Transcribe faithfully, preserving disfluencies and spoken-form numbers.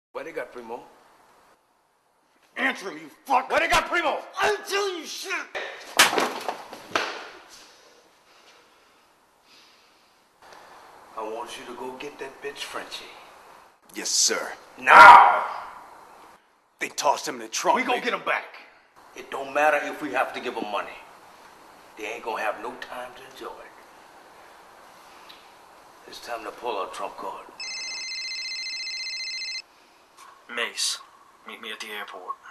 Where they got Primo? Answer me, you fuck! Where they got Primo? I'm telling you shit! I want you to go get that bitch Frenchie. Yes, sir. Now! They tossed him in the trunk. We gonna get him back. It don't matter if we have to give them money. They ain't gonna have no time to enjoy it. It's time to pull our trump card. Mace, meet me at the airport.